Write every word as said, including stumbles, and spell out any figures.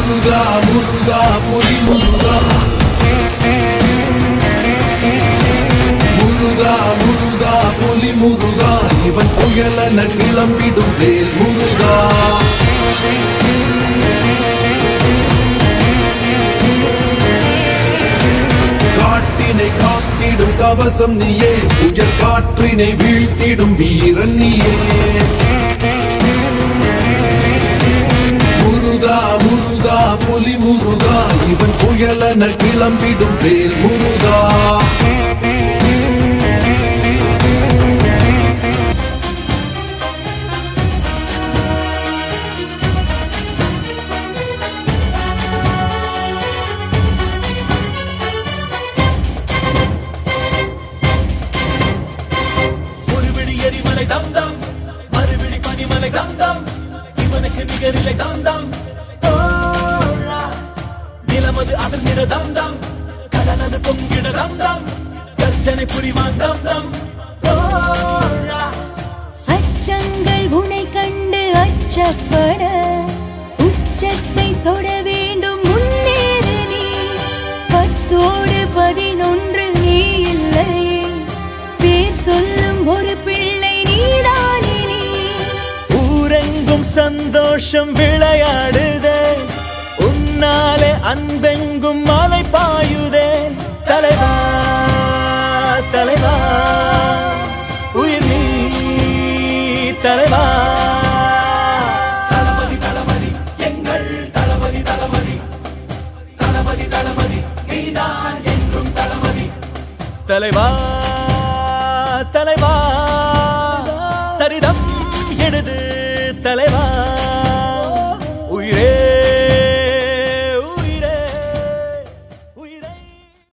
முருகா முருகா புலி முருகா முருகா முருகா புலி முருகா இவன் புயலென கிளம்பிடும் வேல் முருகா காட்டினை காத்திடும் கவசம் நீயே புயல் காற்றினை வீழ்த்திடும் வீரன் நீயே முருகா முருகா புலி முருகா இவன் புயலென கிளம்பிடும் வேல் முருகா dum dum marubidi panimalai dum dum ivanukku nigarilai dum dum ora nilamadu adarmira dum dum kadaladu pongida dum dum garjanai purivan dum dum ora அச்சங்கள் உன்னை கண்டு அச்சப்பட உச்சத்தை தொட வேண்டும் முன்னேறு நீ பத்தோடு பதினொன்று நீ இல்லை பேர் சொல்லும் ஒரு பிள்ளை நீதானே நீ ஊரெங்கும் சந்தோஷம் விளையாடுதே உன்னாலே அன்பெங்கும் மலை பாயுதே தலைவா தலைவா உயிர் நீ தலைவா தளபதி தளபதி எங்கள் தளபதி தளபதி தளபதி தளபதி நீதான் என்றும் தளபதி தலைவா தலைவா சரிதம் எழுது தலைவா